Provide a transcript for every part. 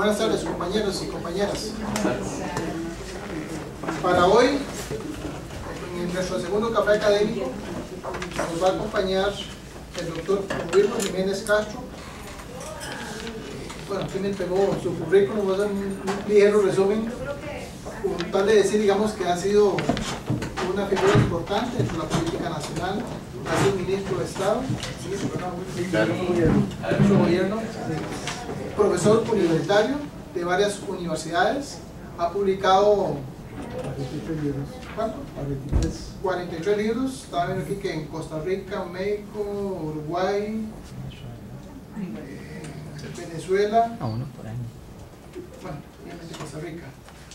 Buenas tardes, compañeros y compañeras. Para hoy, en nuestro segundo café académico, nos va a acompañar el doctor Wilmer Jiménez Castro. Bueno, aquí me entregó su currículum, voy a hacer un ligero resumen, con tal de decir, digamos, que ha sido una figura importante en la política nacional, ha sido ministro de Estado, ministro de Gobierno, profesor universitario de varias universidades, ha publicado 43 libros, estaba viendo aquí que en Costa Rica, México, Uruguay, Venezuela, bueno, obviamente Costa Rica.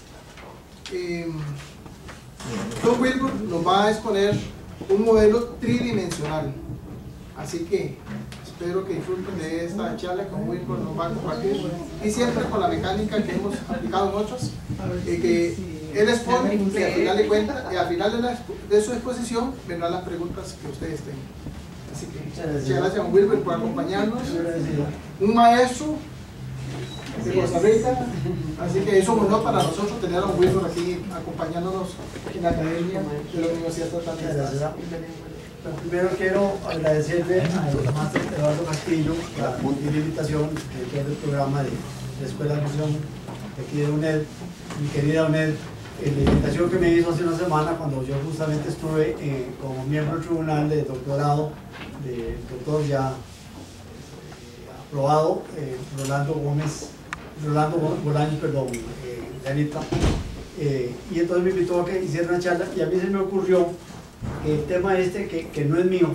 Don Wilbur nos va a exponer un modelo tridimensional, así que espero que disfruten de esta charla con Wilbur, nos va a compartir, y siempre con la mecánica que hemos aplicado en otros, que él expone y al final de cuentas, y al final de su exposición vendrán las preguntas que ustedes tengan. Así que muchas gracias a Wilbur por acompañarnos, un maestro de Costa Rica, así que es un honor para nosotros tener a un Wilbur aquí acompañándonos en la academia de la Universidad Estatal de Estado. Primero quiero agradecerle al máster Eduardo Castillo por la invitación del programa de la Escuela de Misión de aquí de UNED, mi querida UNED, la invitación que me hizo hace una semana cuando yo justamente estuve como miembro del tribunal de doctorado del doctor ya aprobado, Rolando Bolaños, de Anita, y entonces me invitó a que hiciera una charla y a mí se me ocurrió que el tema que no es mío,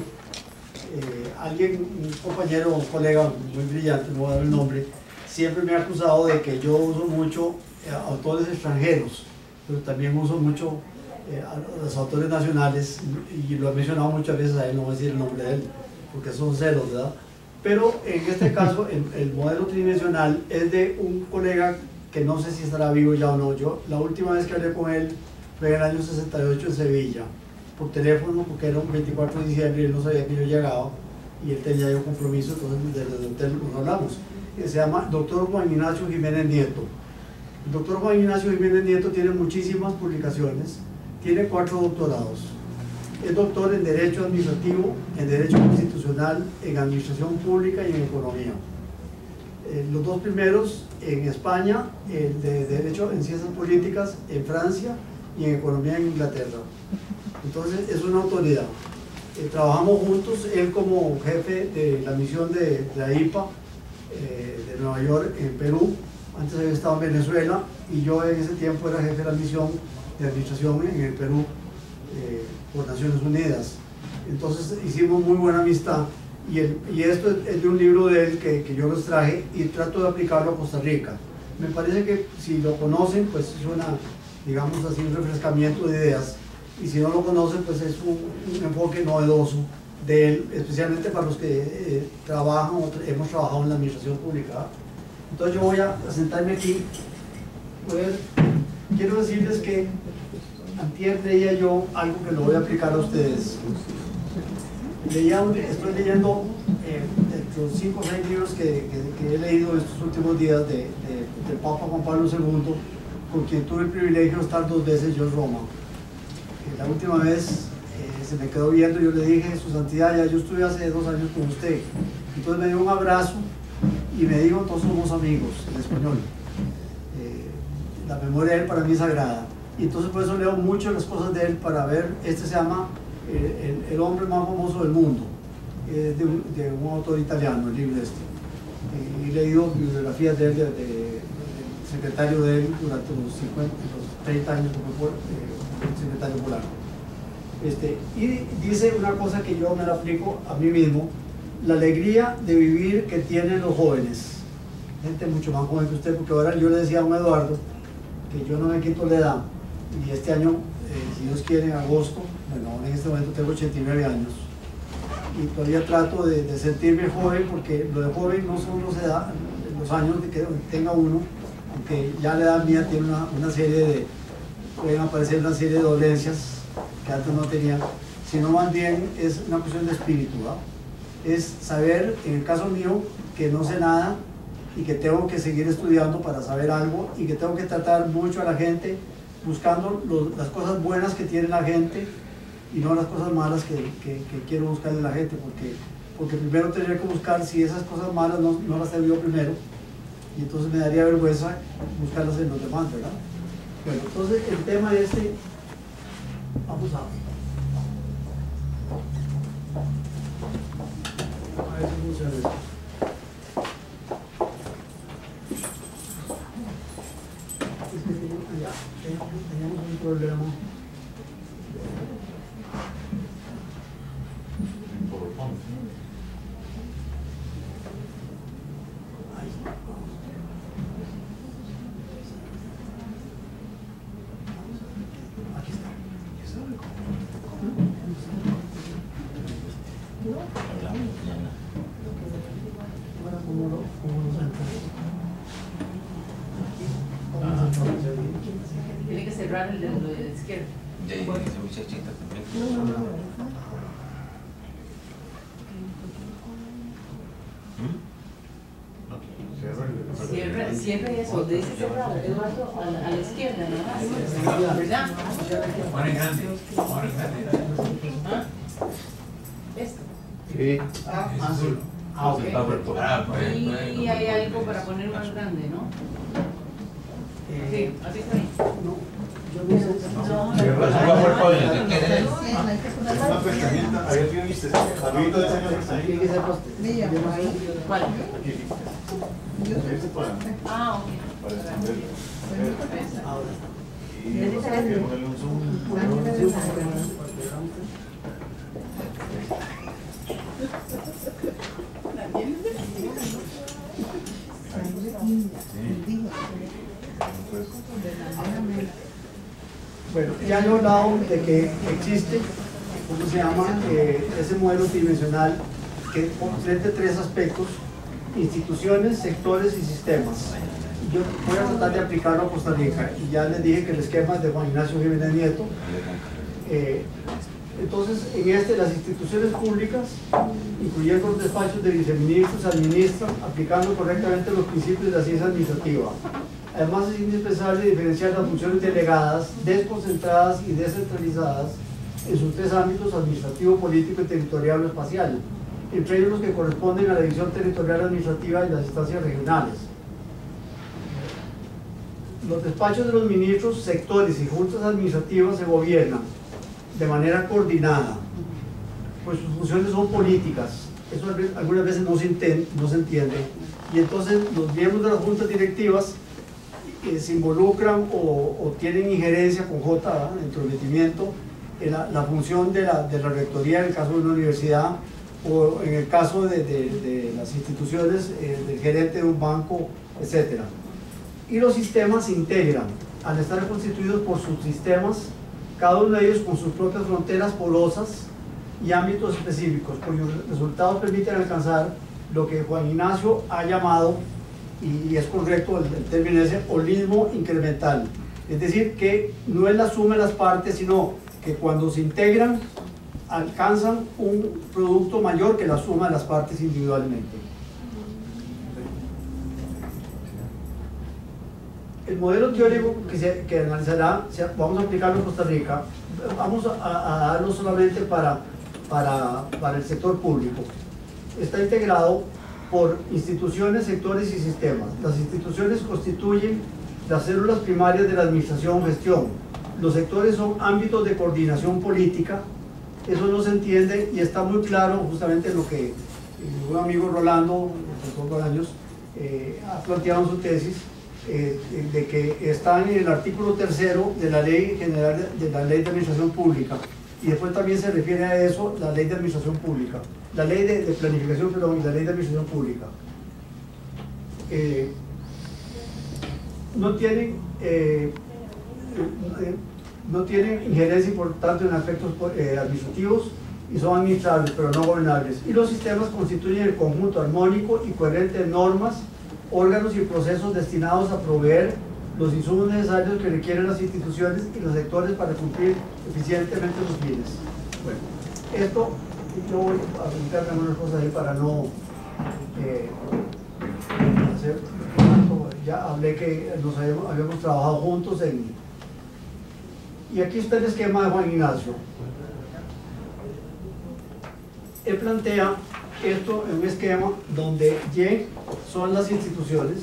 un compañero, un colega muy brillante, no voy a dar el nombre, siempre me ha acusado de que yo uso mucho autores extranjeros, pero también uso mucho a los autores nacionales, y lo he mencionado muchas veces a él, no voy a decir el nombre de él, porque son celos, ¿verdad? Pero en este caso, el modelo tridimensional es de un colega que no sé si estará vivo ya o no. Yo, la última vez que hablé con él fue en el año 68 en Sevilla, por teléfono, porque era un 24 de diciembre y él no sabía que yo llegaba, y él tenía yo compromiso, entonces desde el hotel nos hablamos. Se llama Dr. Juan Ignacio Jiménez Nieto. El Dr. Juan Ignacio Jiménez Nieto tiene muchísimas publicaciones, tiene 4 doctorados. Es doctor en Derecho Administrativo, en Derecho Constitucional, en Administración Pública y en Economía. Los 2 primeros en España, el de Derecho en Ciencias Políticas en Francia y en Economía en Inglaterra. Entonces es una autoridad. Trabajamos juntos, él como jefe de la misión de la IPA de Nueva York en Perú, antes había estado en Venezuela, y yo en ese tiempo era jefe de la misión de administración en el Perú por Naciones Unidas. Entonces hicimos muy buena amistad, y esto es de un libro de él que yo los traje y trato de aplicarlo a Costa Rica. Me parece que si lo conocen, pues es digamos así, un refrescamiento de ideas, y si no lo conocen, pues es un enfoque novedoso de él, especialmente para los que hemos trabajado en la administración pública. Entonces yo voy a sentarme aquí. Quiero decirles que antier leía yo algo que lo voy a aplicar a ustedes. Estoy leyendo los 5 o 6 libros que he leído estos últimos días del Papa Juan Pablo II, con quien tuve el privilegio de estar 2 veces yo en Roma. La última vez se me quedó viendo y yo le dije: Su Santidad, ya yo estuve hace 2 años con usted. Entonces me dio un abrazo y me dijo: todos somos amigos, en español. La memoria de él para mí es sagrada. Y entonces por eso leo mucho las cosas de él, para ver. Este se llama el hombre más famoso del mundo, de un autor italiano, el libro este. He leído bibliografías de él, del secretario de él durante los 30 años que fue secretario polaco. Y dice una cosa que yo me la aplico a mí mismo: la alegría de vivir que tienen los jóvenes, gente mucho más joven que usted, porque ahora yo le decía a don Eduardo que yo no me quito la edad, y este año, si Dios quiere, en agosto, bueno, en este momento tengo 89 años, y todavía trato de sentirme joven, porque lo de joven no son los años de que tenga uno, aunque ya la edad mía tiene pueden aparecer una serie de dolencias que antes no tenía, sino más bien es una cuestión de espíritu, ¿verdad? Es saber, en el caso mío, que no sé nada, y que tengo que seguir estudiando para saber algo y que tengo que tratar mucho a la gente buscando las cosas buenas que tiene la gente y no las cosas malas que quiero buscarle a la gente, porque primero tendría que buscar si esas cosas malas no las tengo yo primero, y entonces me daría vergüenza buscarlas en los demás, ¿verdad? Bueno, entonces el tema vamos a ver si funciona esto. Es que teníamos un problema. Tiene que cerrar el de la izquierda. Ya ese muchachito también. Cierra eso, donde dice cerrar, Eduardo, a la izquierda, ¿no? ¿Verdad? Ahora en grande. Ahora en grande. ¿Ah? ¿Esto? Sí. Azul. Ok. Y hay algo para poner más grande, ¿no? Sí, así está bien. No, yo no sé. Una pestañita, había que viste, arribito de esa pestañita. Tiene que ser poste. ¿Cuál? Aquí. Ese para Ah, extender. Ahora. Y hay que ponerle un zoom. Bueno, ya he hablado de que existe, ¿cómo se llama? Ese modelo tridimensional que comprende tres aspectos: instituciones, sectores y sistemas. Yo voy a tratar de aplicarlo a Costa Rica, y ya les dije que el esquema es de Juan Ignacio Jiménez Nieto. Entonces, en las instituciones públicas, incluyendo los despachos de viceministros, administran aplicando correctamente los principios de la ciencia administrativa. Además, es indispensable diferenciar las funciones delegadas, desconcentradas y descentralizadas en sus tres ámbitos: administrativo, político y territorial o espacial, entre ellos los que corresponden a la división territorial administrativa y las instancias regionales. Los despachos de los ministros, sectores y juntas administrativas se gobiernan de manera coordinada, pues sus funciones son políticas. Eso algunas veces no se entiende, y entonces los miembros de las juntas directivas se involucran o tienen injerencia con entrometimiento en la función de la rectoría en el caso de una universidad, o en el caso de las instituciones, del gerente de un banco, etc. Y los sistemas se integran al estar constituidos por subsistemas, cada uno de ellos con sus propias fronteras porosas y ámbitos específicos, cuyos resultados permiten alcanzar lo que Juan Ignacio ha llamado, y es correcto el término ese, holismo incremental. Es decir, que no es la suma de las partes, sino que cuando se integran alcanzan un producto mayor que la suma de las partes individualmente. El modelo teórico que analizará, vamos a aplicarlo en Costa Rica, vamos a darlo solamente para el sector público. Está integrado por instituciones, sectores y sistemas. Las instituciones constituyen las células primarias de la administración o gestión. Los sectores son ámbitos de coordinación política. Eso no se entiende y está muy claro justamente en lo que un amigo Rolando, de pocos años, ha planteado en su tesis, de que está en el artículo 3º de la Ley General de Administración Pública, y después también se refiere a eso la Ley de Administración Pública, la Ley de Planificación, perdón, y la Ley de Administración Pública. No tienen injerencia importante en aspectos administrativos y son administrables pero no gobernables, y los sistemas constituyen el conjunto armónico y coherente de normas, órganos y procesos destinados a proveer los insumos necesarios que requieren las instituciones y los sectores para cumplir eficientemente sus fines. Bueno, esto yo voy a brincarme algunas cosas ahí para no ya hablé que habíamos trabajado juntos y aquí está el esquema de Juan Ignacio. Él plantea esto en un esquema donde Y son las instituciones,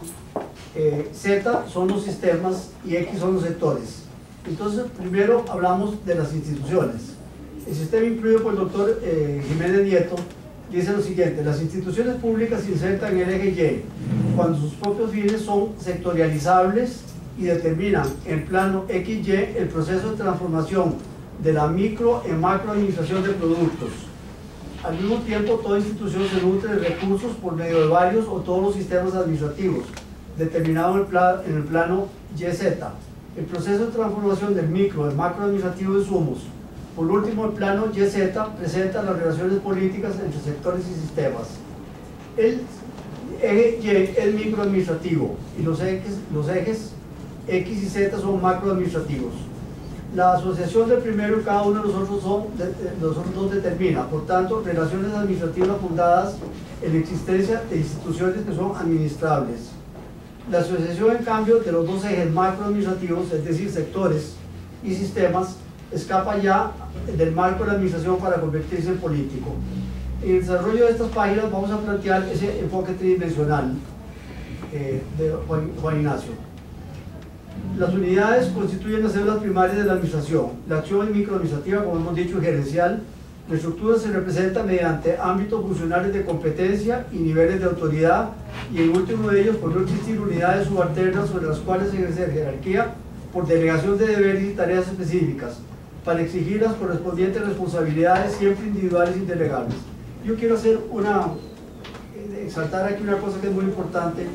Z son los sistemas y X son los sectores. Entonces, primero hablamos de las instituciones. El sistema incluido por el doctor Jiménez Nieto dice lo siguiente: las instituciones públicas se insertan en el eje Y cuando sus propios fines son sectorializables y determinan en plano XY el proceso de transformación de la micro en macro administración de productos. Al mismo tiempo, toda institución se nutre de recursos por medio de varios o todos los sistemas administrativos, determinados en el plano YZ. El proceso de transformación del micro en macro administrativo de insumos. Por último, el plano YZ presenta las relaciones políticas entre sectores y sistemas. El eje Y es microadministrativo y los ejes X y Z son macroadministrativos. La asociación del primero y cada uno de los otros dos determina, por tanto, relaciones administrativas fundadas en la existencia de instituciones que son administrables. La asociación, en cambio, de los dos ejes macroadministrativos, es decir, sectores y sistemas, escapa ya del marco de la administración para convertirse en político. En el desarrollo de estas páginas vamos a plantear ese enfoque tridimensional de Juan Ignacio. Las unidades constituyen las células primarias de la administración. La acción es microadministrativa, como hemos dicho, y gerencial. La estructura se representa mediante ámbitos funcionales de competencia y niveles de autoridad, y en último de ellos, por no existir unidades subalternas sobre las cuales ejercer jerarquía por delegación de deberes y tareas específicas, para exigir las correspondientes responsabilidades, siempre individuales e indelegables. Yo quiero exaltar aquí una cosa que es muy importante: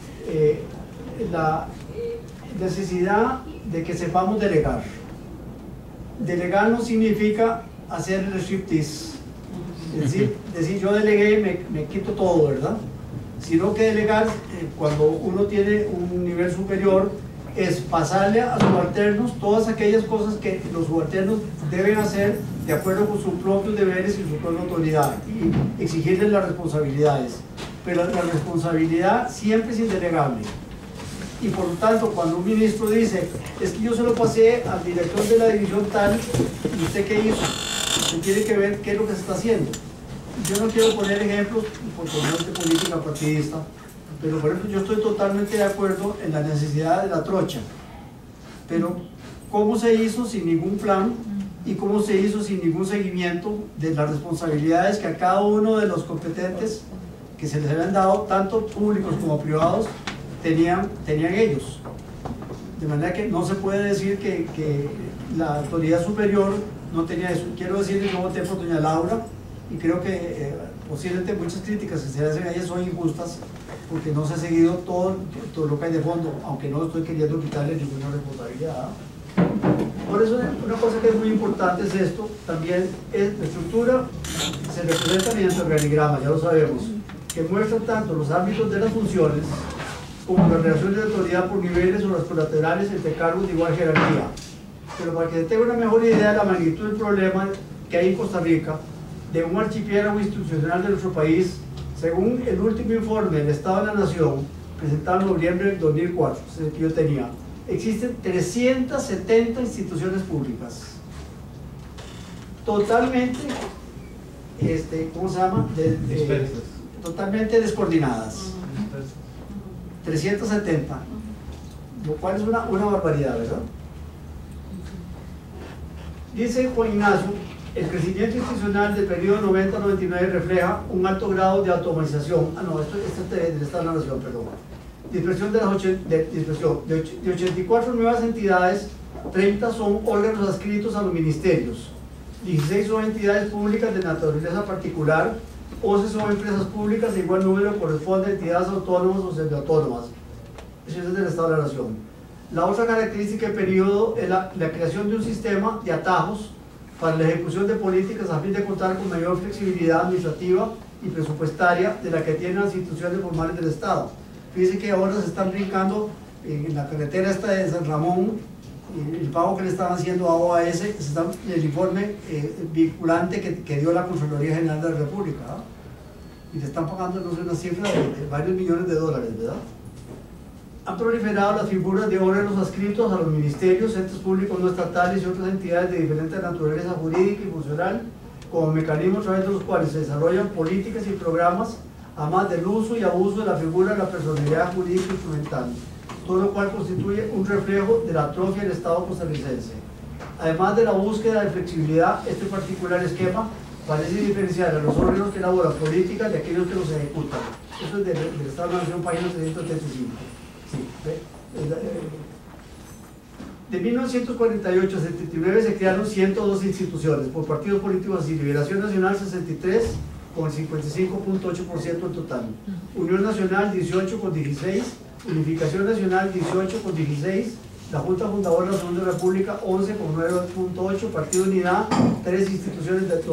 la necesidad de que sepamos delegar. Delegar no significa hacer el striptease, es decir, yo delegué y me quito todo, ¿verdad? Sino que delegar, cuando uno tiene un nivel superior, es pasarle a subalternos todas aquellas cosas que los subalternos deben hacer de acuerdo con sus propios deberes y su propia autoridad, y exigirles las responsabilidades. Pero la responsabilidad siempre es indelegable. Y por lo tanto, cuando un ministro dice: es que yo se lo pasé al director de la división tal, ¿y usted qué hizo? Usted tiene que ver qué es lo que se está haciendo. Yo no quiero poner ejemplos por cuestiones de política partidista, pero por ejemplo, yo estoy totalmente de acuerdo en la necesidad de la trocha. Pero ¿cómo se hizo sin ningún plan? ¿Y cómo se hizo sin ningún seguimiento de las responsabilidades que a cada uno de los competentes que se les habían dado, tanto públicos como privados, tenían ellos? De manera que no se puede decir que la autoridad superior no tenía eso. Quiero decir que yo voté por doña Laura, y creo que posiblemente muchas críticas que se hacen a ella son injustas, porque no se ha seguido todo lo que hay de fondo, aunque no estoy queriendo quitarle ninguna responsabilidad. Por eso una cosa que es muy importante es esto, también es la estructura. Se representa mediante organigrama, ya lo sabemos, que muestra tanto los ámbitos de las funciones como las relaciones de autoridad por niveles o las colaterales entre cargos de igual jerarquía. Pero para que se tenga una mejor idea de la magnitud del problema que hay en Costa Rica, de un archipiélago institucional de nuestro país, según el último informe del Estado de la Nación, presentado en noviembre del 2004, ese que yo tenía, existen 370 instituciones públicas, totalmente, ¿cómo se llama? Totalmente descoordinadas. 370, lo cual es una barbaridad, ¿verdad? Dice Juan Ignacio: el crecimiento institucional del periodo 90-99 refleja un alto grado de automatización. Esto es del Estado de la Nación, perdón. Dispersión de 84 nuevas entidades, 30 son órganos adscritos a los ministerios, 16 son entidades públicas de naturaleza particular, 11 son empresas públicas, de igual número corresponde a entidades autónomas o semiautónomas. Eso es del Estado de la Nación. La otra característica del periodo es la creación de un sistema de atajos para la ejecución de políticas a fin de contar con mayor flexibilidad administrativa y presupuestaria de la que tienen las instituciones formales del Estado. Fíjense que ahora se están brincando en la carretera esta de San Ramón, el pago que le están haciendo a OAS, el informe vinculante que dio la Contraloría General de la República. y le están pagando, no sé, una cifra de varios millones de dólares, ¿verdad? Han proliferado las figuras de órganos adscritos a los ministerios, entes públicos no estatales y otras entidades de diferente naturaleza jurídica y funcional, como mecanismos a través de los cuales se desarrollan políticas y programas, además del uso y abuso de la figura de la personalidad jurídica instrumental, todo lo cual constituye un reflejo de la atrofia del Estado costarricense. Además de la búsqueda de flexibilidad, este particular esquema parece diferenciar a los órganos que elaboran políticas de aquellos que los ejecutan. Eso es del Estado de la Nación, página 335. Sí, de 1948 a 79 se crearon 102 instituciones por partidos políticos así: Liberación Nacional 63 con 55.8% en total, Unión Nacional 18 con 16, Unificación Nacional 18 con 16, la Junta Fundadora de la Segunda República 11 con 9.8, Partido Unidad 3 instituciones de 2.7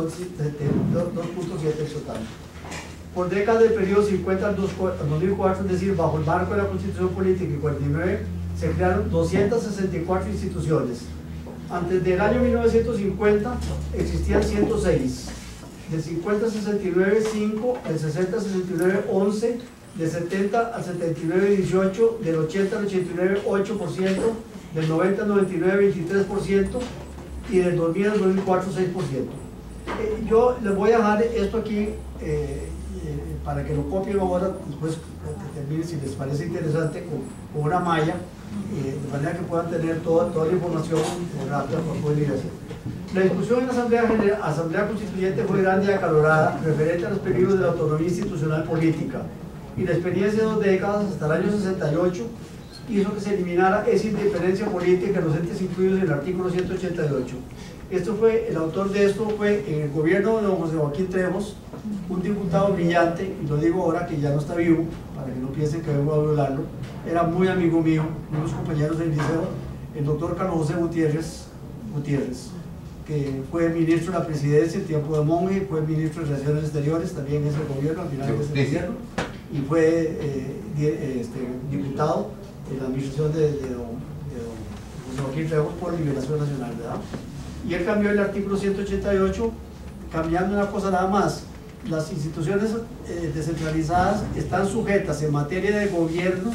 en total. Por décadas del periodo 50 al 2004, es decir, bajo el marco de la Constitución Política y 49, se crearon 264 instituciones. Antes del año 1950 existían 106, del 50 al 69 5, del 60 al 69 11, del 70 al 79 18, del 80 al 89 8%, del 90 al 99 23% y del 2000 al 2004 6%. Yo les voy a dejar esto aquí para que lo copien ahora, después termine, si les parece interesante, con una malla, de manera que puedan tener toda la información rápida para poder ir haciendo. La discusión en la Asamblea Constituyente fue grande y acalorada, referente a los peligros de la autonomía institucional política, y la experiencia de 2 décadas, hasta el año 68, hizo que se eliminara esa independencia política en los entes incluidos en el artículo 188. El autor de esto fue, en el gobierno de don José Joaquín Trejos, un diputado brillante, y lo digo ahora que ya no está vivo, para que no piensen que vengo a violarlo, era muy amigo mío, unos compañeros del liceo, el doctor Carlos José Gutiérrez, que fue ministro de la presidencia en tiempo de Monge, fue ministro de Relaciones Exteriores, también es el gobierno, al final es el gobierno, y fue diputado en la administración de don José Joaquín Trejos por Liberación Nacional, ¿verdad? Y él cambió el artículo 188, cambiando una cosa nada más: las instituciones descentralizadas están sujetas en materia de gobierno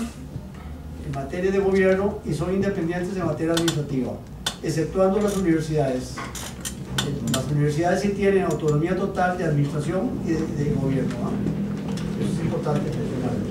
y son independientes en materia administrativa, exceptuando las universidades. Las universidades sí tienen autonomía total de administración y de gobierno, ¿no? Eso es importante mencionarlo.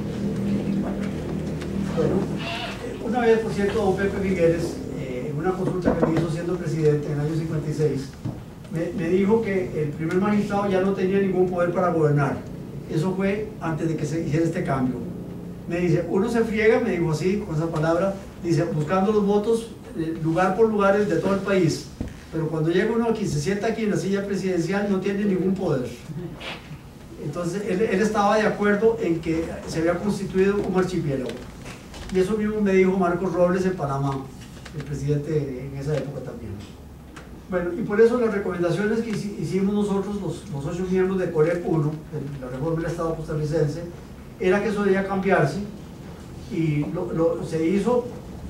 Bueno, una vez, por cierto, don Pepe Figueres, en una consulta que me hizo siendo presidente en el año 56, me dijo que el primer magistrado ya no tenía ningún poder para gobernar. Eso fue antes de que se hiciera este cambio. Me dice, uno se friega, me dijo así, con esa palabra, dice, buscando los votos lugar por lugar de todo el país, pero cuando llega uno aquí, se sienta aquí en la silla presidencial, no tiene ningún poder. Entonces él estaba de acuerdo en que se había constituido un archipiélago, y eso mismo me dijo Marcos Robles en Panamá, el presidente en esa época también. Bueno, y por eso las recomendaciones que hicimos nosotros, los 8 miembros de COREP 1, de la reforma del Estado costarricense, era que eso debía cambiarse, y se hizo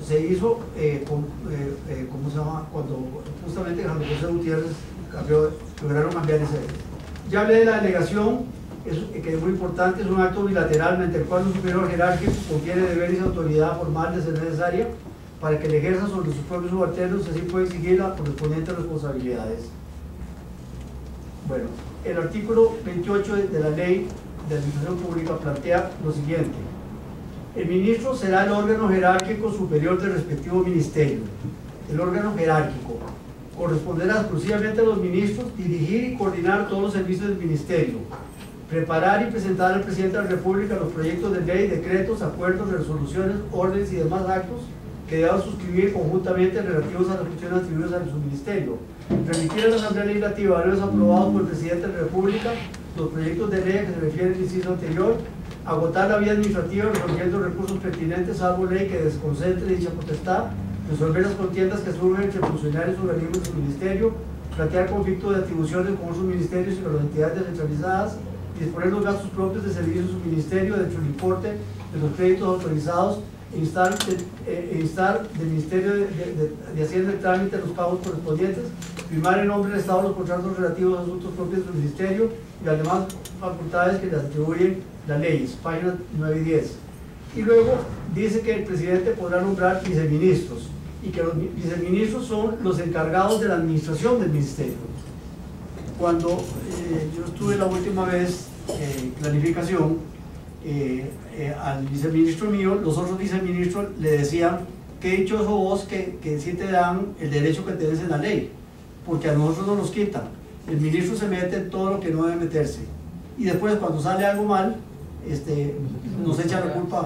¿cómo se llama? Cuando justamente Jaime José Gutiérrez lograron cambiar ese. Ya hablé de la delegación, que es muy importante, es un acto bilateral mediante el cual un superior jerárquico confiere deberes y autoridad formal de ser necesaria para que le ejerza sobre sus propios subalternos, así puede exigir las correspondientes responsabilidades. Bueno, el artículo 28 de la Ley de Administración Pública plantea lo siguiente: el ministro será el órgano jerárquico superior del respectivo ministerio. El órgano jerárquico corresponderá exclusivamente a los ministros dirigir y coordinar todos los servicios del ministerio, preparar y presentar al presidente de la República los proyectos de ley, decretos, acuerdos, resoluciones, órdenes y demás actos que deban suscribir conjuntamente relativos a las funciones atribuidas a su ministerio, remitir a la Asamblea Legislativa a los aprobados por el presidente de la República los proyectos de ley que se refieren al inciso anterior, agotar la vía administrativa resolviendo recursos pertinentes, salvo ley que desconcentre dicha potestad, resolver las contiendas que surgen entre funcionarios y organismos del ministerio, plantear conflictos de atribuciones con otros ministerios y con las entidades descentralizadas, y disponer los gastos propios de servicios de su ministerio dentro del importe de los créditos autorizados, instar del Ministerio de Hacienda el trámite de los pagos correspondientes firmar en nombre del Estado los contratos relativos a asuntos propios del Ministerio y las demás facultades que les atribuyen las leyes, páginas 9 y 10. Y luego dice que el presidente podrá nombrar viceministros y que los viceministros son los encargados de la administración del ministerio. Cuando yo estuve la última vez en planificación, al viceministro mío, los otros viceministros le decían: qué dichoso vos que sí te dan el derecho que tenés en la ley, porque a nosotros nos los quitan. El ministro se mete en todo lo que no debe meterse y después cuando sale algo mal nos echa la culpa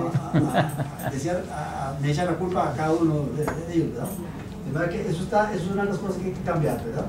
me echa la culpa a cada uno de ellos, ¿verdad? De verdad que eso es una de las cosas que hay que cambiar, ¿verdad?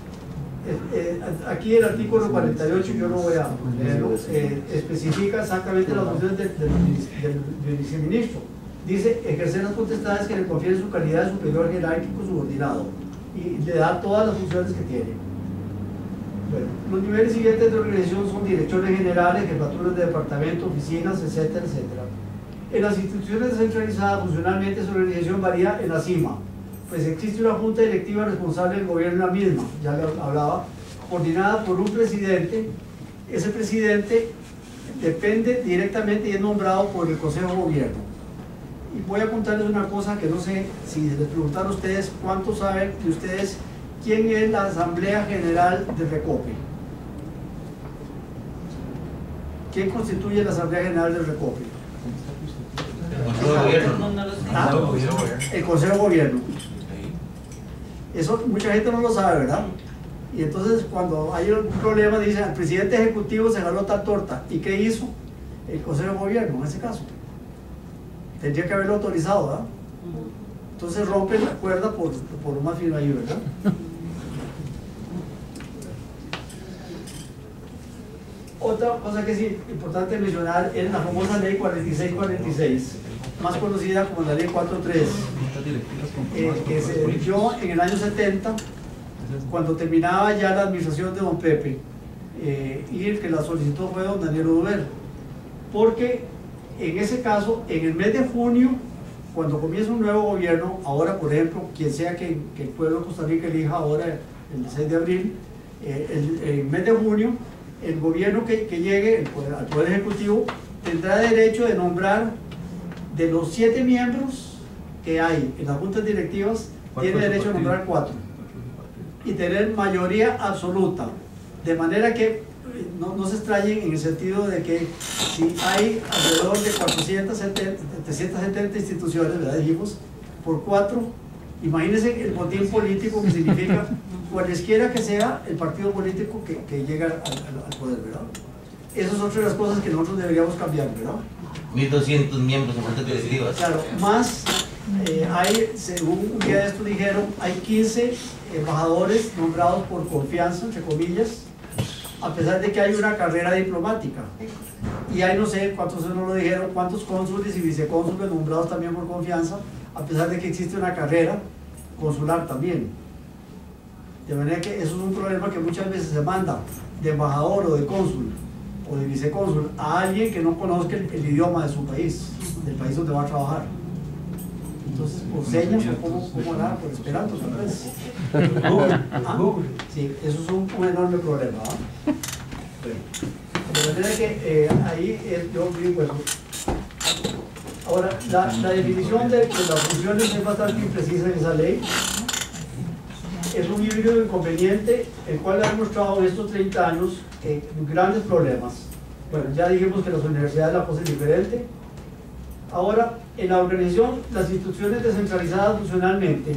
Aquí el artículo 48, yo no voy a leerlo, especifica exactamente las funciones del viceministro. Dice: ejercer las potestades que le confiere su calidad de superior jerárquico subordinado, y le da todas las funciones que tiene. Bueno, los niveles siguientes de organización son directores generales, jefaturas de departamento, oficinas, etcétera, etcétera. En las instituciones descentralizadas, funcionalmente su organización varía en la cima, pues existe una junta directiva responsable del gobierno en la misma, ya lo hablaba, coordinada por un presidente. Ese presidente depende directamente y es nombrado por el Consejo de Gobierno. Y voy a contarles una cosa que no sé si les preguntaron a ustedes, ¿cuántos saben de ustedes quién es la Asamblea General del Recope? ¿Quién constituye la Asamblea General del Recope? El Consejo de Gobierno. Eso mucha gente no lo sabe, ¿verdad? Y entonces cuando hay un problema dicen: el presidente ejecutivo se jaló tal torta. ¿Y qué hizo el Consejo de Gobierno en ese caso? Tendría que haberlo autorizado, ¿verdad? Entonces rompen la cuerda por lo más fino ahí, ¿verdad? Otra cosa que es importante mencionar es la famosa ley 4646, más conocida como la ley 43, que se dio en el año 70, cuando terminaba ya la administración de don Pepe, y el que la solicitó fue don Daniel Oduber, porque en ese caso, en el mes de junio, cuando comienza un nuevo gobierno, ahora por ejemplo, quien sea que el pueblo de Costa Rica elija ahora el 6 de abril, el mes de junio, el gobierno que llegue al Poder Ejecutivo tendrá derecho de nombrar, de los 7 miembros que hay en las juntas directivas, tiene derecho a nombrar 4 y tener mayoría absoluta, de manera que no se extrañen en el sentido de que si hay alrededor de 370 instituciones, ¿verdad? Dijimos, por 4, imagínense el botín político que significa cualesquiera que sea el partido político que llega al poder, ¿verdad? Esas son otras de las cosas que nosotros deberíamos cambiar, ¿verdad? 1.200 miembros en juntas directivas. Claro, más hay, según un día de esto dijeron, hay 15 embajadores nombrados por confianza, entre comillas, a pesar de que hay una carrera diplomática. Y hay, no sé cuántos no lo dijeron, cuántos cónsules y vicecónsules nombrados también por confianza, a pesar de que existe una carrera consular también. De manera que eso es un problema que muchas veces se manda de embajador o de cónsul o de vicecónsul a alguien que no conozca el idioma de su país, del país donde va a trabajar. Entonces, por señas o cómo hará, por esperanto, tal vez. Sí, eso es un enorme problema. De manera que ahí yo digo eso. Ahora, la definición de las funciones es bastante imprecisa en esa ley. Es un híbrido inconveniente, el cual ha demostrado en estos 30 años grandes problemas. Bueno, ya dijimos que las universidades la cosa es diferente. Ahora, en la organización, las instituciones descentralizadas funcionalmente,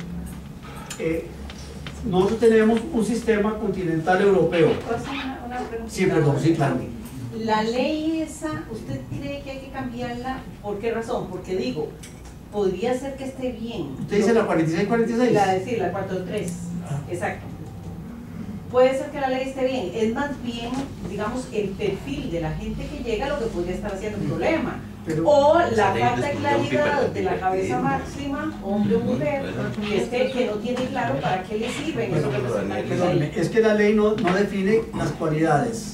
nosotros tenemos un sistema continental europeo. Una pregunta. Sí, perdón, sí, claro. La ley esa, ¿usted cree que hay que cambiarla? ¿Por qué razón? Porque digo, podría ser que esté bien. ¿Usted dice la 46-46? La 43, exacto. Puede ser que la ley esté bien, es más bien, digamos, el perfil de la gente que llega lo que podría estar haciendo un problema. O la falta de claridad de la cabeza máxima, hombre o mujer, que no tiene claro para qué le sirven esos representantes. Es que la ley no define las cualidades.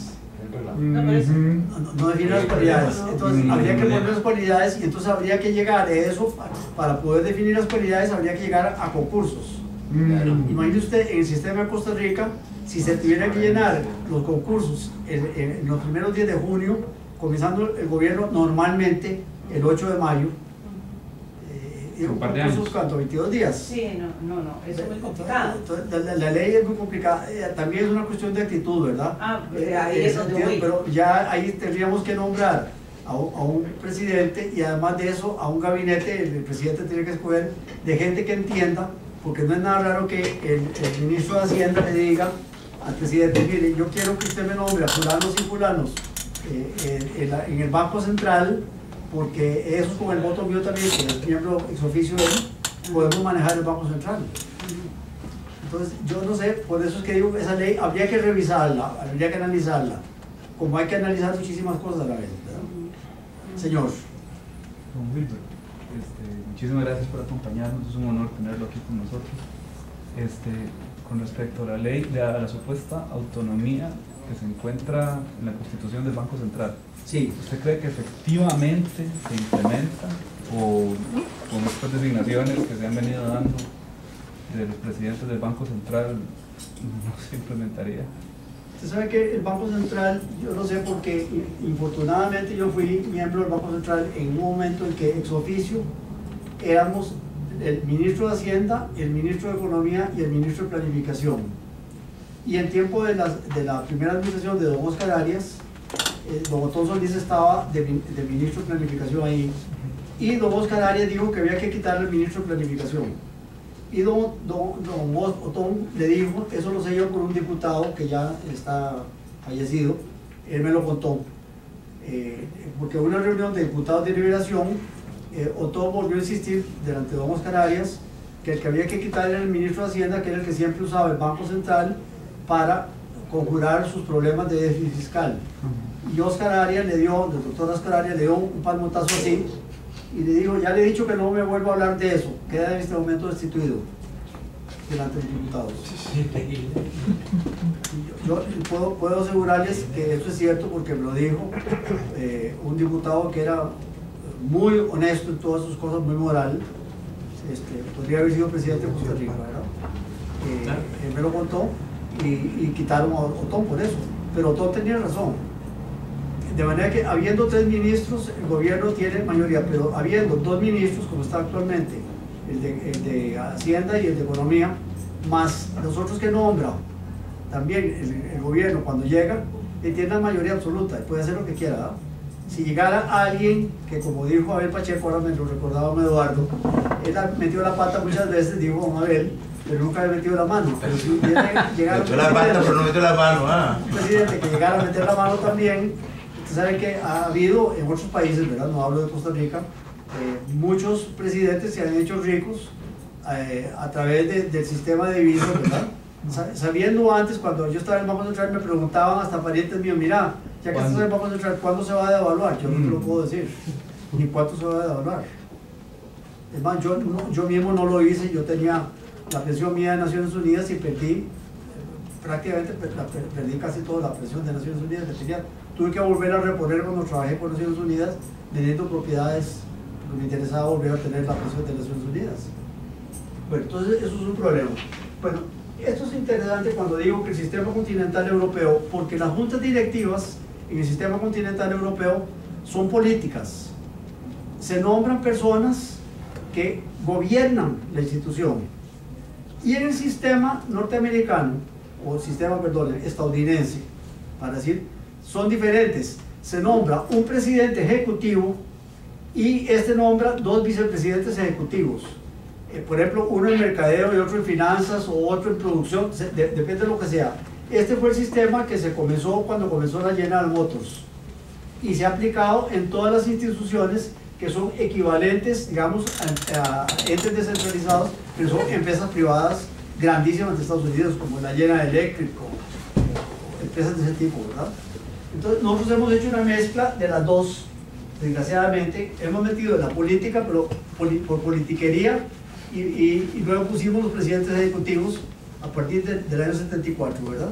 No define las cualidades. Entonces habría que poner las cualidades y entonces habría que llegar a eso, para poder definir las cualidades habría que llegar a concursos. Imagínese usted, en el sistema de Costa Rica, si se tuvieran que llenar los concursos en los primeros días de junio, comenzando el gobierno normalmente el 8 de mayo, un par de años. ¿Cuánto? 22 días. Sí, no, eso es muy complicado. Entonces, la ley es muy complicada, también es una cuestión de actitud, ¿verdad? Ahí es donde voy. Pero ya ahí tendríamos que nombrar a un presidente y además de eso a un gabinete. El presidente tiene que escoger de gente que entienda, porque no es nada raro que el ministro de Hacienda le diga al presidente: mire, yo quiero que usted me nombre a fulanos y fulanos en el Banco Central, porque eso con el voto mío también, que es miembro ex oficio de él, podemos manejar el Banco Central. Entonces, yo no sé, por eso es que digo, esa ley habría que revisarla, habría que analizarla, como hay que analizar muchísimas cosas a la vez, ¿verdad? Señor. Don Wilber, muchísimas gracias por acompañarnos, es un honor tenerlo aquí con nosotros. Con respecto a la ley, a la supuesta autonomía que se encuentra en la Constitución del Banco Central, Sí. ¿usted cree que efectivamente se implementa o con estas designaciones que se han venido dando de los presidentes del Banco Central no se implementaría? Usted sabe que el Banco Central, yo no sé por qué, infortunadamente yo fui miembro del Banco Central en un momento en que ex oficio éramos el ministro de Hacienda, el ministro de Economía y el ministro de Planificación. Y en tiempo de la primera administración de don Oscar Arias, don Otón Solís estaba de ministro de Planificación ahí, y don Oscar Arias dijo que había que quitarle el ministro de Planificación. Y don Otón le dijo, eso lo sé yo por un diputado que ya está fallecido, él me lo contó, porque en una reunión de diputados de Liberación, Otón volvió a insistir delante de don Oscar Arias que el que había que quitarle era el ministro de Hacienda, que era el que siempre usaba el Banco Central para conjurar sus problemas de déficit fiscal. Y Oscar Arias le dio, el doctor Oscar Arias le dio un palmotazo así y le dijo: ya le he dicho que no me vuelvo a hablar de eso, queda en este momento destituido delante de los diputados. Yo puedo asegurarles que eso es cierto porque me lo dijo un diputado que era muy honesto en todas sus cosas, muy moral. Podría haber sido presidente de Costa Rica, ¿verdad? Él me lo contó y quitaron a Otón por eso, pero Otón tenía razón. De manera que habiendo 3 ministros, el gobierno tiene mayoría, pero habiendo 2 ministros, como está actualmente, el de Hacienda y el de Economía, más los otros que nombra también el gobierno cuando llega, tiene la mayoría absoluta, puede hacer lo que quiera, ¿verdad? Si llegara alguien que, como dijo Abel Pacheco, ahora me lo recordaba don Eduardo, él ha metido la pata muchas veces, dijo don Abel, pero nunca había metido la mano. Pero si llegara metió la pata, pero no metió la mano. Un presidente que llegara a meter la mano también. Usted sabe que ha habido en otros países, ¿verdad? No hablo de Costa Rica, muchos presidentes se han hecho ricos a través del sistema de divisas, ¿verdad? Sabiendo antes, cuando yo estaba en el Banco Central, me preguntaban hasta parientes míos: mira, ya que estás en el Banco Central, ¿cuándo se va a devaluar? Yo no te lo puedo decir, ni cuánto se va a devaluar. Es más, yo mismo no lo hice. Yo tenía la pensión mía de Naciones Unidas y perdí, prácticamente perdí casi toda la pensión de Naciones Unidas que tenía. Tuve que volver a reponer cuando trabajé por Naciones Unidas, vendiendo propiedades, porque me interesaba volver a tener la pensión de Naciones Unidas. Bueno, entonces eso es un problema. Bueno, esto es interesante cuando digo que el sistema continental europeo, porque las juntas directivas en el sistema continental europeo son políticas. Se nombran personas que gobiernan la institución. Y en el sistema norteamericano, o sistema, perdón, estadounidense, para decir, son diferentes. Se nombra un presidente ejecutivo y nombra 2 vicepresidentes ejecutivos. Por ejemplo, uno en mercadeo y otro en finanzas o otro en producción, depende de lo que sea. Este fue el sistema que se comenzó cuando comenzó la General Motors y se ha aplicado en todas las instituciones que son equivalentes, digamos, a entes descentralizados, que son empresas privadas grandísimas de Estados Unidos, como la General Electric, empresas de ese tipo, ¿verdad? Entonces nosotros hemos hecho una mezcla de las dos. Desgraciadamente hemos metido en la política, pero por politiquería, y luego pusimos los presidentes ejecutivos a partir del año 74, ¿verdad?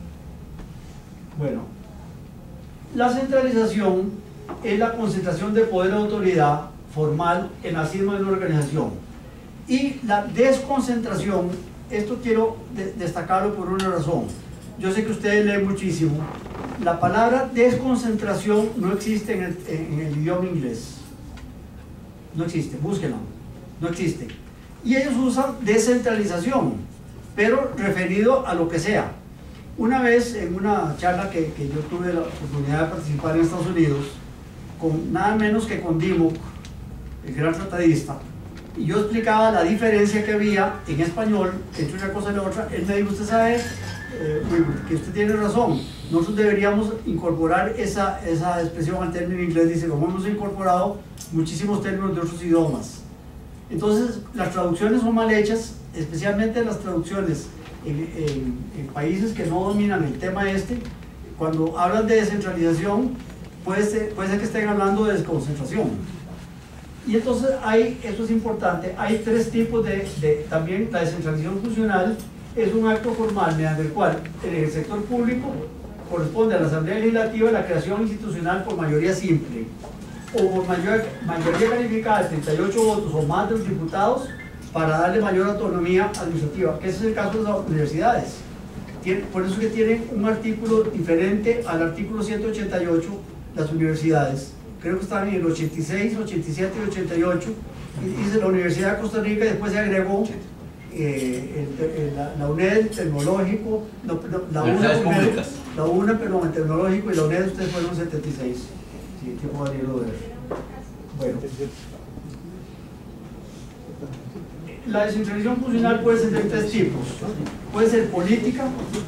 Bueno, la centralización es la concentración de poder y autoridad formal en la cima de una organización, y la desconcentración esto quiero destacarlo por una razón. Yo sé que ustedes leen muchísimo. La palabra desconcentración no existe en el idioma inglés. No existe, búsquenlo. No existe. Y ellos usan descentralización, pero referido a lo que sea. Una vez en una charla que yo tuve la oportunidad de participar en Estados Unidos, con nada menos que con Dimock, el gran tratadista, y yo explicaba la diferencia que había en español entre una cosa y la otra. Él me dijo, usted sabe que usted tiene razón, nosotros deberíamos incorporar esa expresión al término inglés. Dice, como hemos incorporado muchísimos términos de otros idiomas. Entonces, las traducciones son mal hechas, especialmente las traducciones en países que no dominan el tema cuando hablan de descentralización, puede ser que estén hablando de desconcentración. Y entonces esto es importante, hay tres tipos también la descentralización funcional. Es un acto formal mediante el cual en el sector público corresponde a la Asamblea Legislativa la creación institucional por mayoría simple o por mayoría calificada de 38 votos o más de los diputados para darle mayor autonomía administrativa, que ese es el caso de las universidades. Por eso es que tienen un artículo diferente al artículo 188 las universidades. Creo que están en el 86, 87 y 88, y dice la Universidad de Costa Rica, y después se agregó la UNED, el tecnológico, la UNA, pero el tecnológico, y la UNED ustedes fueron 76. Sí, que podría lo ver. Bueno, la descentralización funcional puede ser de tres tipos. Puede ser política,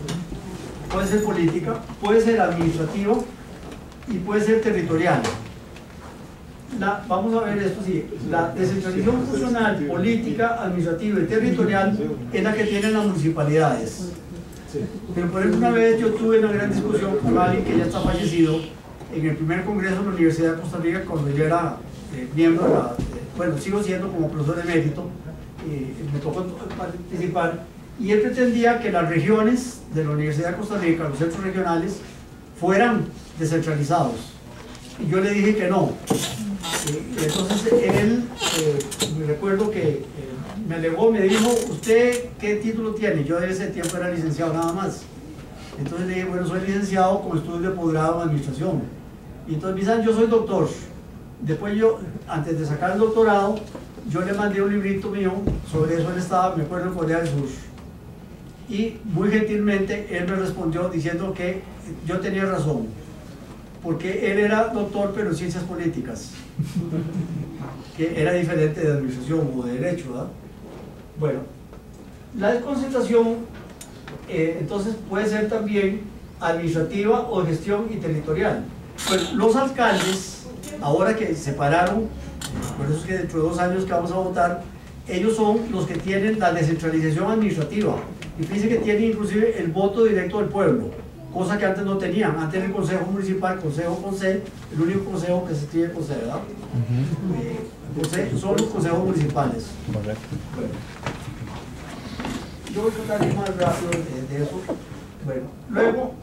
puede ser administrativa y puede ser territorial. Vamos a ver esto así. La descentralización funcional, política, administrativa y territorial es la que tienen las municipalidades. Pero por ejemplo, una vez yo tuve una gran discusión con alguien que ya está fallecido en el primer congreso de la Universidad de Costa Rica, cuando yo era miembro de bueno, sigo siendo como profesor emérito, me tocó participar, y él pretendía que las regiones de la Universidad de Costa Rica, los centros regionales, fueran descentralizados. Y yo le dije que no. Entonces él, me recuerdo que me alegó, me dijo, ¿usted qué título tiene? Yo en ese tiempo era licenciado nada más. Entonces le dije, bueno, soy licenciado con estudios de posgrado en administración. Y entonces me dicen, yo soy doctor. Después yo, antes de sacar el doctorado, yo le mandé un librito mío, sobre eso él estaba, me acuerdo, en Corea del Sur. Y muy gentilmente él me respondió diciendo que yo tenía razón, porque él era doctor pero en ciencias políticas, que era diferente de administración o de derecho, ¿verdad? Bueno, la desconcentración entonces puede ser también administrativa o de gestión y territorial. Pues los alcaldes, ahora que se separaron, por eso es que dentro de 2 años que vamos a votar, ellos son los que tienen la descentralización administrativa. Y fíjense que tienen inclusive el voto directo del pueblo, cosa que antes no tenían. Antes en el consejo municipal, consejo, el único consejo que se escribe consejo, ¿verdad? Son los consejos municipales. Correcto. Bueno, yo voy a contar más rápido de eso. Bueno, luego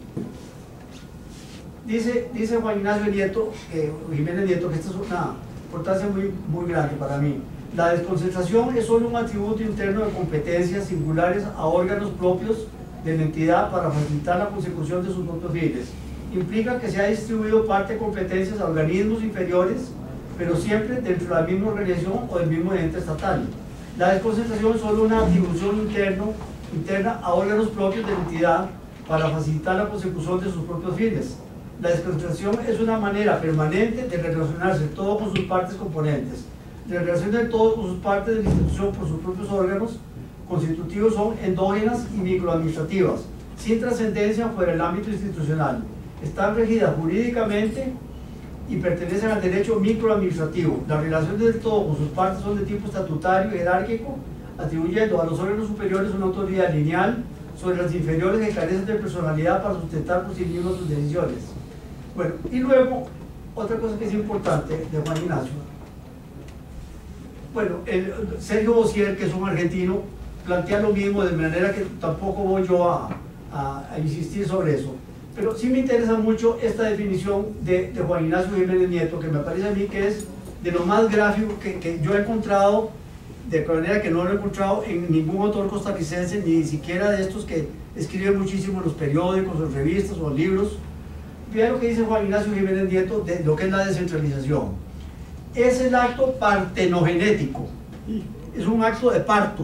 dice Juan Ignacio Nieto, Jiménez Nieto, que esta es una importancia muy grande para mí. La desconcentración es solo un atributo interno de competencias singulares a órganos propios de la entidad para facilitar la consecución de sus propios fines. Implica que se ha distribuido parte de competencias a organismos inferiores, pero siempre dentro de la misma organización o del mismo ente estatal. La desconcentración es solo una atribución interna a órganos propios de la entidad para facilitar la consecución de sus propios fines. La desconcentración es una manera permanente de relacionarse todo con sus partes componentes. La relación de todo con sus partes de la institución por sus propios órganos constitutivos son endógenas y microadministrativas, sin trascendencia fuera del ámbito institucional. Están regidas jurídicamente y pertenecen al derecho microadministrativo. Las relaciones del todo con sus partes son de tipo estatutario y jerárquico, atribuyendo a los órganos superiores una autoridad lineal sobre las inferiores que carecen de personalidad para sustentar por sí mismos sus decisiones. Bueno, y luego, otra cosa que es importante de Juan Ignacio. Bueno, Sergio Bossier, que es un argentino, plantea lo mismo, de manera que tampoco voy yo a insistir sobre eso. Pero sí me interesa mucho esta definición de Juan Ignacio Jiménez Nieto, que me parece a mí que es de lo más gráfico que yo he encontrado de manera que no lo he encontrado en ningún autor costarricense, ni siquiera de estos que escriben muchísimo en los periódicos, o en revistas o en libros. Vean lo que dice Juan Ignacio Jiménez Nieto de lo que es la descentralización. Es el acto partenogenético, es un acto de parto.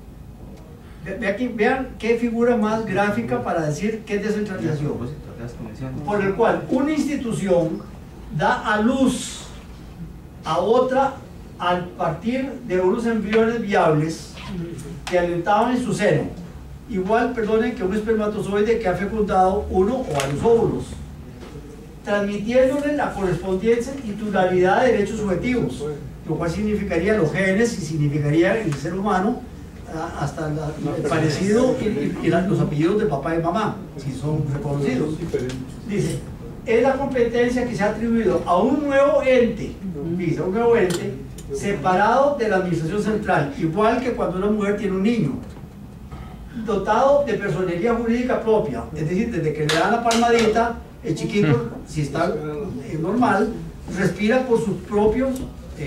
Vean qué figura más gráfica para decir qué es descentralización. Por el cual una institución da a luz a otra a partir de unos embriones viables que alentaban en su seno. Igual, perdonen, que un espermatozoide que ha fecundado uno o varios óvulos, transmitiéndole la correspondiente titularidad de derechos subjetivos, lo cual significaría los genes y significaría en el ser humano hasta el parecido y los apellidos de papá y mamá, si son reconocidos. Dice, es la competencia que se ha atribuido a un nuevo ente, dice, un nuevo ente separado de la administración central, igual que cuando una mujer tiene un niño, dotado de personería jurídica propia, es decir, desde que le dan la palmadita, el chiquito, si está normal, respira por sus propios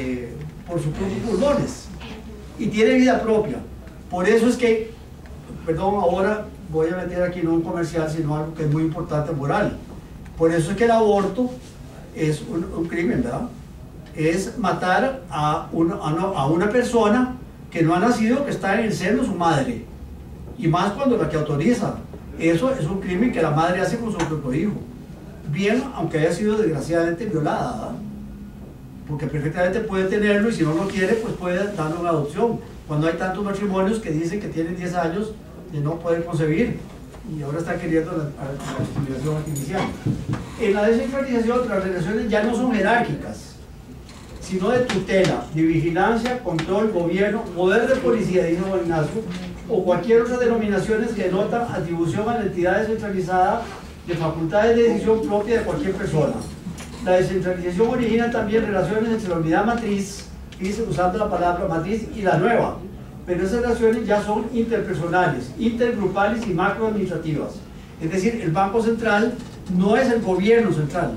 pulmones y tiene vida propia. Por eso es que, perdón, ahora voy a meter aquí no un comercial, sino algo que es muy importante, moral. Por eso es que el aborto es un crimen, ¿verdad? Es matar a una persona que no ha nacido, que está en el seno de su madre, y más cuando la que autoriza. Eso es un crimen que la madre hace con su propio hijo, bien aunque haya sido desgraciadamente violada, ¿verdad? Porque perfectamente puede tenerlo, y si no lo quiere, pues puede darlo en adopción, cuando hay tantos matrimonios que dicen que tienen 10 años de no poder concebir y ahora están queriendo la estimulación artificial. En la descentralización las relaciones ya no son jerárquicas, sino de tutela, de vigilancia, control, gobierno, poder de policía, dice Juan Ignacio, o cualquier otra denominaciones que denotan atribución a la entidad descentralizada de facultades de decisión propia de cualquier persona. La descentralización origina también relaciones entre la unidad matriz, usando la palabra matriz, y la nueva, pero esas relaciones ya son interpersonales, intergrupales y macroadministrativas. Es decir, el Banco Central no es el gobierno central,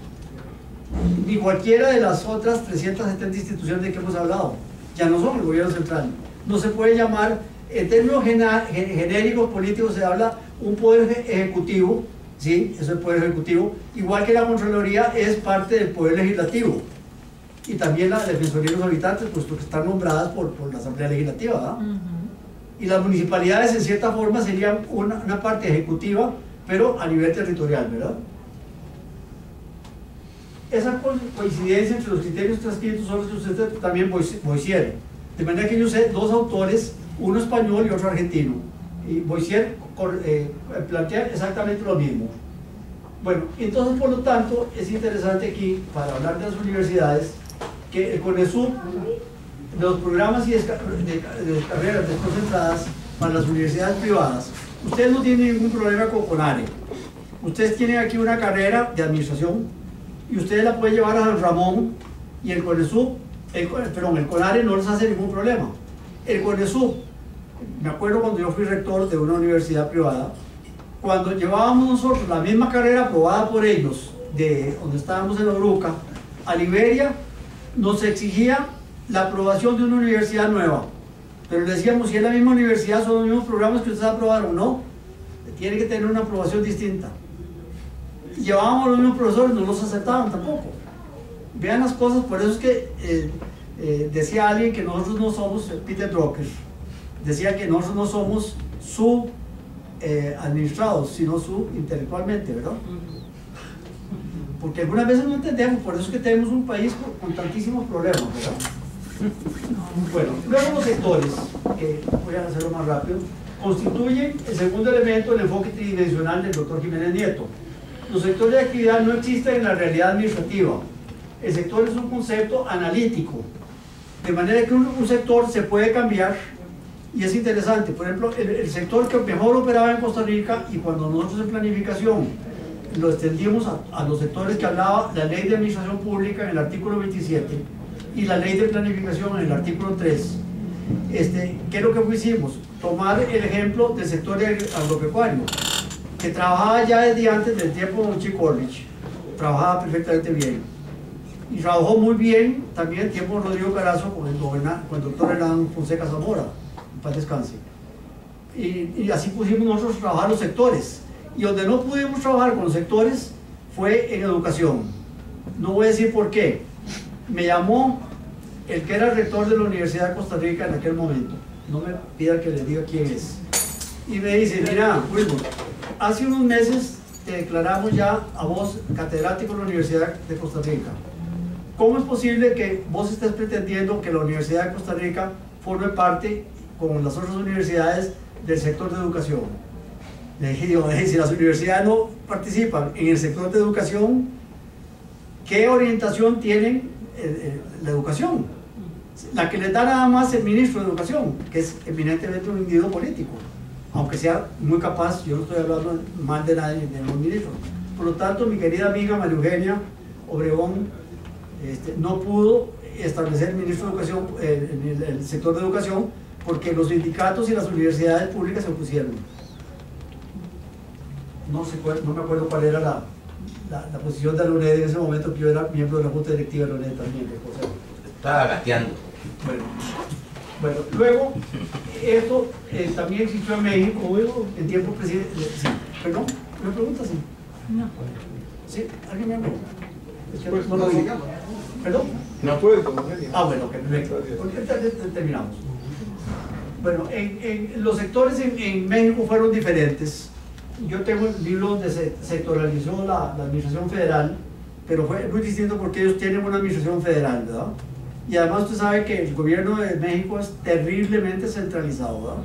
ni cualquiera de las otras 370 instituciones de que hemos hablado, ya no son el gobierno central. No se puede llamar, en términos genéricos políticos se habla un poder ejecutivo, ¿sí? Es el poder ejecutivo, igual que la Contraloría es parte del poder legislativo, y también la Defensoría de los Habitantes, puesto que están nombradas por la Asamblea Legislativa, ¿verdad? Y las municipalidades en cierta forma serían una parte ejecutiva, pero a nivel territorial, ¿verdad? Esa coincidencia entre los criterios transcritos son los que usted también Boissier, de manera que yo sé dos autores, uno español y otro argentino, y Boissier plantea exactamente lo mismo. Bueno, entonces por lo tanto es interesante aquí, para hablar de las universidades, que el CONESUB, los programas y de carreras desconcentradas para las universidades privadas, ustedes no tienen ningún problema con CONARE. Ustedes tienen aquí una carrera de administración y ustedes la pueden llevar a San Ramón, y el CONESUB, el CONARE no les hace ningún problema. El CONESUB, me acuerdo cuando yo fui rector de una universidad privada, cuando llevábamos nosotros la misma carrera aprobada por ellos, de donde estábamos en la Bruca, a Liberia, nos exigía la aprobación de una universidad nueva. Pero le decíamos, si es la misma universidad, son los mismos programas que ustedes aprobaron. No, tiene que tener una aprobación distinta. Y llevábamos los mismos profesores, no los aceptaban tampoco. Vean las cosas, por eso es que decía alguien que nosotros no somos, Peter Drucker, decía que nosotros no somos administrados, sino intelectualmente, ¿verdad? Porque algunas veces no entendemos, por eso es que tenemos un país con tantísimos problemas, ¿verdad? Bueno, luego los sectores, que voy a hacerlo más rápido, constituyen el segundo elemento del enfoque tridimensional del doctor Jiménez Nieto. Los sectores de actividad no existen en la realidad administrativa. El sector es un concepto analítico, de manera que un sector se puede cambiar. Y es interesante, por ejemplo, el sector que mejor operaba en Costa Rica, y cuando nosotros en planificación lo extendimos a los sectores que hablaba la ley de administración pública en el artículo 27 y la ley de planificación en el artículo 3, ¿qué es lo que hicimos? Tomar el ejemplo del sector agropecuario, que trabajaba ya desde antes del tiempo de Don Chico Orlich, trabajaba perfectamente bien. Y trabajó muy bien también en tiempo de Rodrigo Carazo con el doctor Hernán Fonseca Zamora, en paz descanse. Y así pusimos nosotros a trabajar los sectores. Y donde no pudimos trabajar con los sectores fue en educación. No voy a decir por qué. Me llamó el que era el rector de la Universidad de Costa Rica en aquel momento. No me pida que les diga quién es. Y me dice, mira, Wilbur, hace unos meses te declaramos ya a vos catedrático de la Universidad de Costa Rica. ¿Cómo es posible que vos estés pretendiendo que la Universidad de Costa Rica forme parte, con las otras universidades, del sector de educación? Le dije, digo, si las universidades no participan en el sector de educación, ¿qué orientación tienen la educación? La que les da nada más el ministro de Educación, que es eminentemente un individuo político, aunque sea muy capaz. Yo no estoy hablando mal de nadie, de los ministros. Por lo tanto, mi querida amiga María Eugenia Obregón no pudo establecer el ministro de Educación en el sector de educación, porque los sindicatos y las universidades públicas se opusieron. No me acuerdo cuál era la posición de la UNED en ese momento, que yo era miembro de la Junta Directiva de la UNED también. Estaba gateando. Bueno, luego, esto también existió en México, en tiempo presidencial. Sí, perdón, ¿me pregunta? Sí. No. ¿Sí? ¿Alguien me pregunta? Pues no lo digo. ¿Perdón? No puede. Bueno, ok, perfecto. Terminamos. Bueno, los sectores en México fueron diferentes. Yo tengo el libro donde se sectoralizó la administración federal, pero fue muy distinto porque ellos tienen una administración federal, ¿verdad? Y además usted sabe que el gobierno de México es terriblemente centralizado, ¿verdad?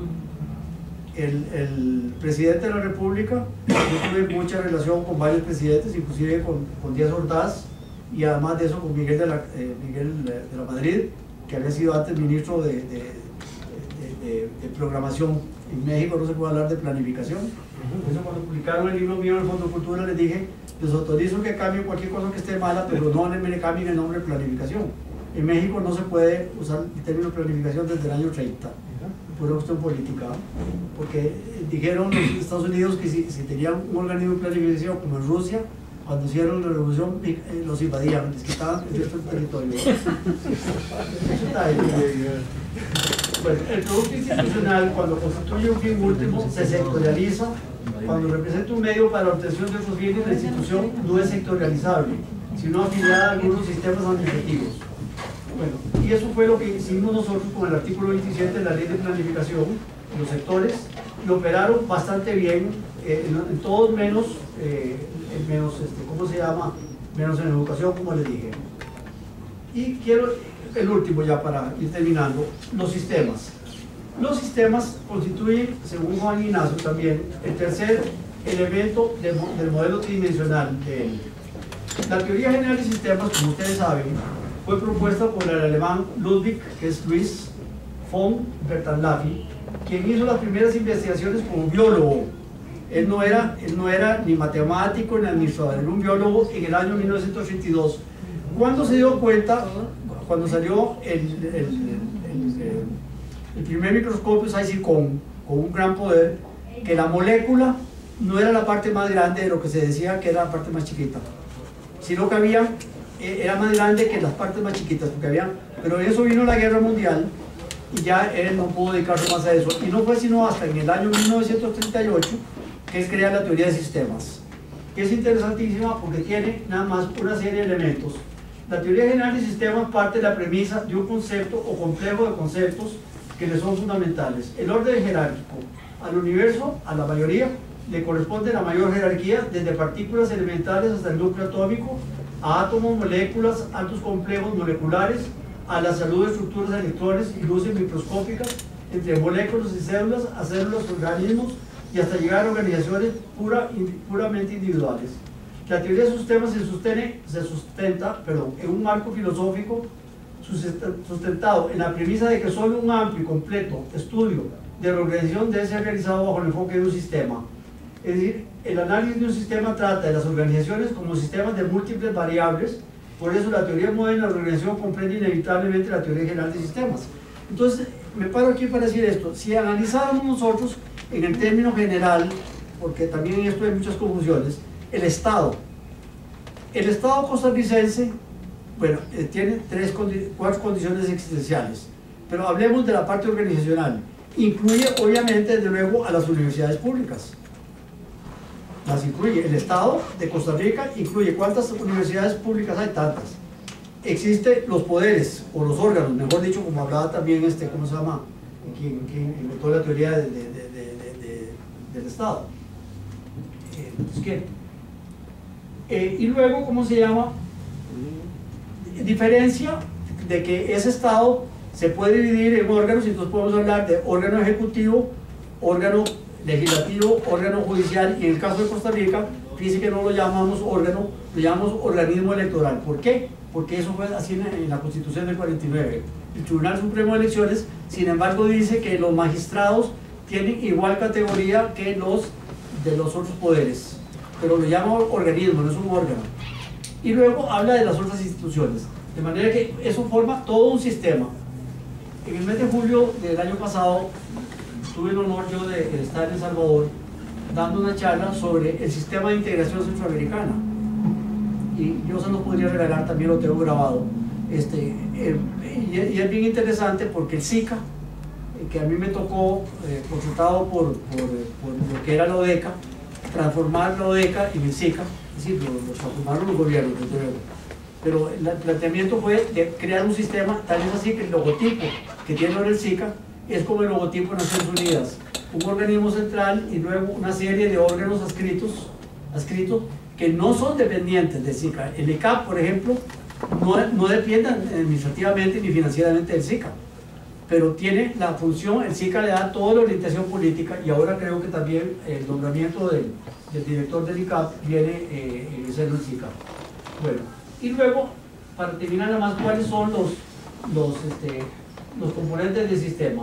El presidente de la República, yo tuve mucha relación con varios presidentes, inclusive con Díaz Ordaz, y además de eso con Miguel de la Madrid, que había sido antes ministro de programación. En México no se puede hablar de planificación. Por eso cuando publicaron el libro mío en el Fondo de Cultura les dije, les autorizo que cambien cualquier cosa que esté mala, pero no me cambien el nombre de planificación. En México no se puede usar el término planificación desde el año 30, por una cuestión política, porque dijeron los Estados Unidos que si tenían un organismo de planificación como en Rusia, cuando hicieron la revolución los invadían, les quitaban el resto del territorio. Eso está ahí. Bueno, el producto institucional, cuando constituye un fin último, se sectorializa. Cuando representa un medio para la obtención de otros fines, la institución no es sectorializable, sino afiliada a algunos sistemas administrativos. Bueno, y eso fue lo que hicimos nosotros con el artículo 27 de la Ley de Planificación. Los sectores lo operaron bastante bien, en todos menos, ¿cómo se llama? Menos en educación, como les dije. Y quiero el último ya para ir terminando, los sistemas. Los sistemas constituyen, según Juan Ignacio también, el tercer elemento del modelo tridimensional de él. La teoría general de sistemas, como ustedes saben, fue propuesta por el alemán Ludwig, que es Luis von Bertalanffy, quien hizo las primeras investigaciones como biólogo. Él no era ni matemático ni administrador, era un biólogo en el año 1932. Cuando se dio cuenta, cuando salió el primer microscopio SciComm con un gran poder, que la molécula no era la parte más grande de lo que se decía que era la parte más chiquita, sino que era más grande que las partes más chiquitas, pero eso vino la Guerra Mundial y ya él no pudo dedicarse más a eso, y no fue sino hasta en el año 1938 que él crea la teoría de sistemas, que es interesantísima porque tiene nada más una serie de elementos. La teoría general de sistemas parte de la premisa de un concepto o complejo de conceptos que le son fundamentales. El orden jerárquico. Al universo, a la mayoría, le corresponde la mayor jerarquía, desde partículas elementales hasta el núcleo atómico, a átomos, moléculas, altos complejos moleculares, a la salud de estructuras de electrones y luces microscópicas, entre moléculas y células, a células, organismos, y hasta llegar a organizaciones puramente individuales. La teoría de sistemas se sustenta en un marco filosófico sustentado en la premisa de que solo un amplio y completo estudio de la organización debe ser realizado bajo el enfoque de un sistema. Es decir, el análisis de un sistema trata de las organizaciones como sistemas de múltiples variables. Por eso la teoría moderna de la organización comprende inevitablemente la teoría general de sistemas. Entonces, me paro aquí para decir esto. Si analizáramos nosotros en el término general, porque también en esto hay muchas confusiones, el Estado costarricense Bueno, tiene cuatro condiciones existenciales, pero hablemos de la parte organizacional. Incluye, obviamente, desde luego, a las universidades públicas. Las incluye. El Estado de Costa Rica incluye. ¿Cuántas universidades públicas hay? Tantas. Existen los poderes, o los órganos, mejor dicho, como hablaba también ¿cómo se llama? Quien inventó la teoría del Estado. Y luego, ¿cómo se llama? Diferencia de que ese Estado se puede dividir en órganos, y entonces podemos hablar de órgano ejecutivo, órgano legislativo, órgano judicial, y en el caso de Costa Rica, fíjense que no lo llamamos órgano, lo llamamos organismo electoral. ¿Por qué? Porque eso fue así en la Constitución del 49. El Tribunal Supremo de Elecciones, sin embargo, dice que los magistrados tienen igual categoría que los de los otros poderes, pero lo llama organismo, no es un órgano. Y luego habla de las otras instituciones, de manera que eso forma todo un sistema. En el mes de julio del año pasado tuve el honor yo de estar en El Salvador dando una charla sobre el sistema de integración centroamericana, y yo se los podría regalar, también lo tengo grabado. Y es bien interesante porque el SICA, que a mí me tocó, consultado por lo que era la ODECA, transformar la ODECA en el SICA, es decir, lo transformaron los gobiernos, desde luego. Pero el planteamiento fue de crear un sistema, tal es así que el logotipo que tiene ahora el SICA es como el logotipo de Naciones Unidas, un organismo central y luego una serie de órganos adscritos que no son dependientes del SICA. El ECAP, por ejemplo, no depende administrativamente ni financieramente del SICA, pero tiene la función, el SICA le da toda la orientación política, y ahora creo que también el nombramiento del director del ICAP viene en el seno del SICA. Bueno, y luego, para terminar nada más, ¿cuáles son los componentes del sistema?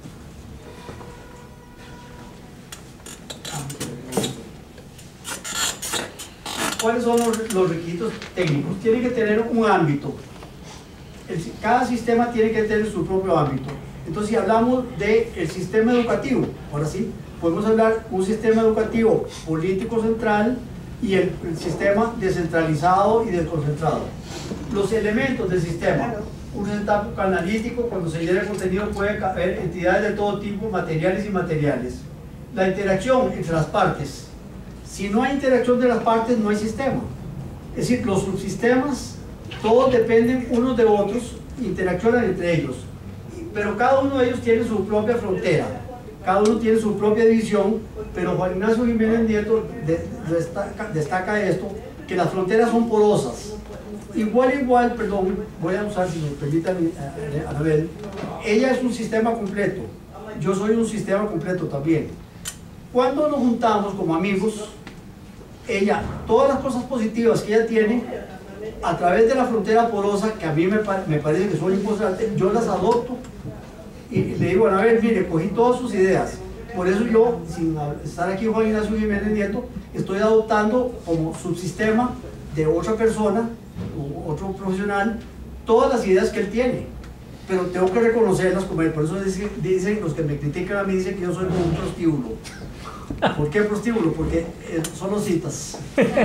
¿Cuáles son los requisitos técnicos? Tiene que tener un ámbito. Cada sistema tiene que tener su propio ámbito. Entonces, si hablamos del sistema educativo, ahora sí, podemos hablar de un sistema educativo político central y el sistema descentralizado y desconcentrado. Los elementos del sistema: un sistema analítico, cuando se llena el contenido puede haber entidades de todo tipo, materiales y inmateriales. La interacción entre las partes. Si no hay interacción de las partes, no hay sistema. Es decir, los subsistemas, todos dependen unos de otros, interaccionan entre ellos, pero cada uno de ellos tiene su propia frontera, cada uno tiene su propia división. Pero Juan Ignacio Jiménez Nieto destaca esto, que las fronteras son porosas. Igual, perdón, voy a usar, si me permitan, a Anabel, ella es un sistema completo, yo soy un sistema completo también. Cuando nos juntamos como amigos, ella, todas las cosas positivas que ella tiene, a través de la frontera porosa, que a mí me parece que son importantes, yo las adopto y le digo: a ver, mire, cogí todas sus ideas. Por eso yo, sin estar aquí Juan Ignacio Jiménez Nieto, estoy adoptando como subsistema de otra persona, o otro profesional, todas las ideas que él tiene, pero tengo que reconocerlas como él. Por eso dicen los que me critican a mí, dicen que yo soy como un prostíbulo. ¿Por qué prostíbulo? Porque solo citas.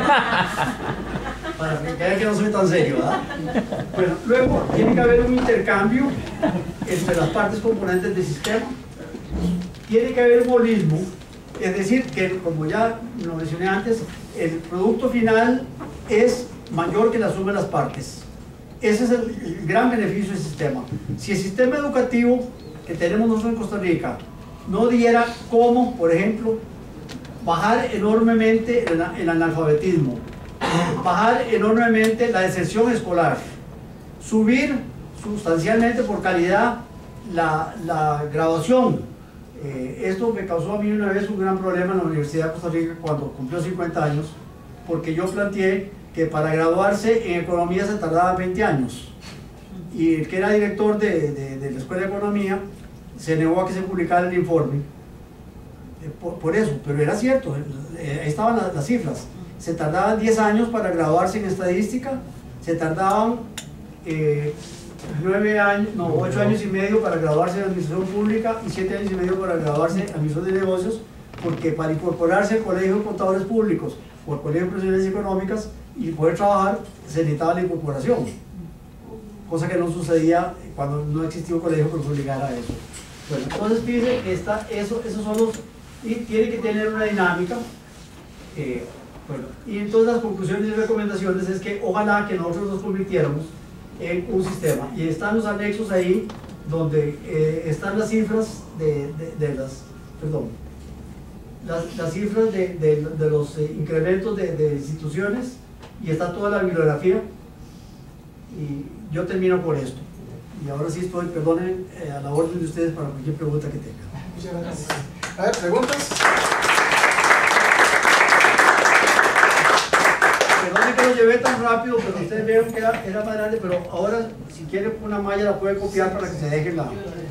Para que vean que no soy tan serio, ¿verdad? Bueno, luego tiene que haber un intercambio entre las partes componentes del sistema. Tiene que haber un holismo, es decir, que, como ya lo mencioné antes, el producto final es mayor que la suma de las partes. Ese es el gran beneficio del sistema. Si el sistema educativo que tenemos nosotros en Costa Rica no diera cómo, por ejemplo, bajar enormemente el analfabetismo, bajar enormemente la deserción escolar, subir sustancialmente por calidad la graduación. Esto me causó a mí una vez un gran problema en la Universidad de Costa Rica cuando cumplió 50 años, porque yo planteé que para graduarse en economía se tardaba 20 años, y el que era director de la Escuela de Economía se negó a que se publicara el informe por eso, pero era cierto, ahí estaban las cifras. Se tardaban 10 años para graduarse en estadística, se tardaban 8 años y medio para graduarse en administración pública y 7 años y medio para graduarse en administración de negocios, porque para incorporarse al Colegio de Contadores Públicos o al Colegio de Profesiones Económicas y poder trabajar se necesitaba la incorporación. cosa que no sucedía cuando no existía un colegio que nos obligara a eso. Bueno, entonces fíjense que esos son los, y tiene que tener una dinámica. Bueno, y entonces las conclusiones y recomendaciones es que ojalá que nosotros nos convirtiéramos en un sistema, y están los anexos ahí donde están las cifras las cifras de los incrementos de instituciones, y está toda la bibliografía, y yo termino por esto, y ahora sí estoy, perdonen, a la orden de ustedes para cualquier pregunta que tengan. Muchas gracias. A ver, ¿preguntas? Perdone que lo llevé tan rápido, pero ustedes vieron que era más grande, pero ahora si quieren una malla la puede copiar para que se deje la...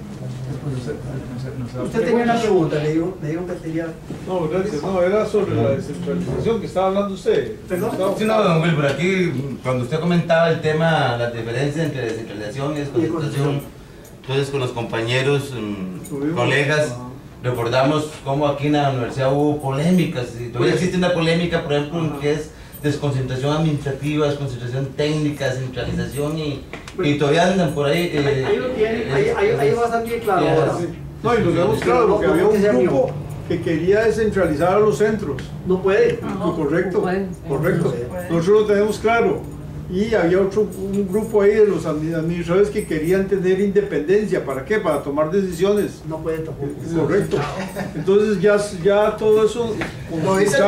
Usted tenía una pregunta, me dijo que tenía... No, gracias, no, era sobre la descentralización que estaba hablando usted. ¿Perdón? Sí, no, don Wilbur, aquí cuando usted comentaba el tema, las diferencias entre descentralización y desconcentración, entonces con los compañeros, colegas, recordamos cómo aquí en la universidad hubo polémicas, y todavía existe una polémica, por ejemplo, en que es desconcentración administrativa, desconcentración técnica, centralización, y todavía andan por ahí. Ahí lo tienen, ahí va a estar bien claro ahora. No, y lo vemos claro, porque había un grupo que quería descentralizar a los centros. No puede. Correcto, correcto. Nosotros lo tenemos claro. Y había un grupo ahí de los administradores que querían tener independencia. ¿Para qué? Para tomar decisiones. No puede tampoco. Correcto. Entonces ya todo eso, Lo dice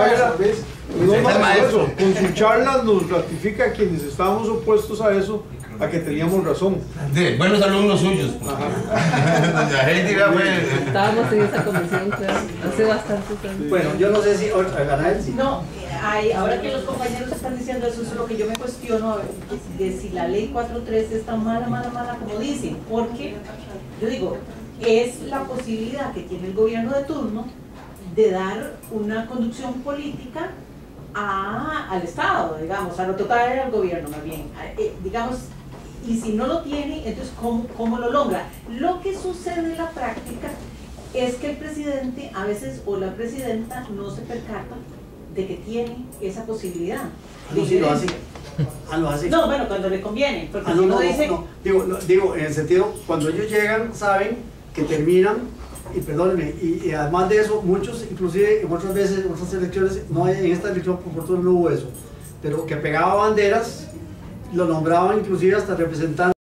con su charla nos ratifica a quienes estábamos opuestos a eso, a que teníamos razón. Sí, buenos alumnos suyos. Doña Heidi fue... Estábamos en esa conversación, claro, hace bastante tiempo. Bueno, yo no sé si... Ganar sí. No, ahora que los compañeros están diciendo eso, es lo que yo me cuestiono, a ver, de si la ley 4.3 está mala como dicen, porque yo digo, es la posibilidad que tiene el gobierno de turno de dar una conducción política al Estado, digamos, a lo total al gobierno más bien, digamos, y si no lo tiene, entonces ¿cómo lo logra? Lo que sucede en la práctica es que el presidente a veces o la presidenta no se percata de que tiene esa posibilidad. No, sí lo hace. Lo hace. No, bueno, cuando le conviene, porque si no dice... Digo, en el sentido, cuando ellos llegan, saben que terminan, y perdónenme, y además de eso, muchos, inclusive en otras veces, en otras elecciones, no en esta elección por fortuna no hubo eso, pero que pegaba banderas, lo nombraban inclusive hasta representante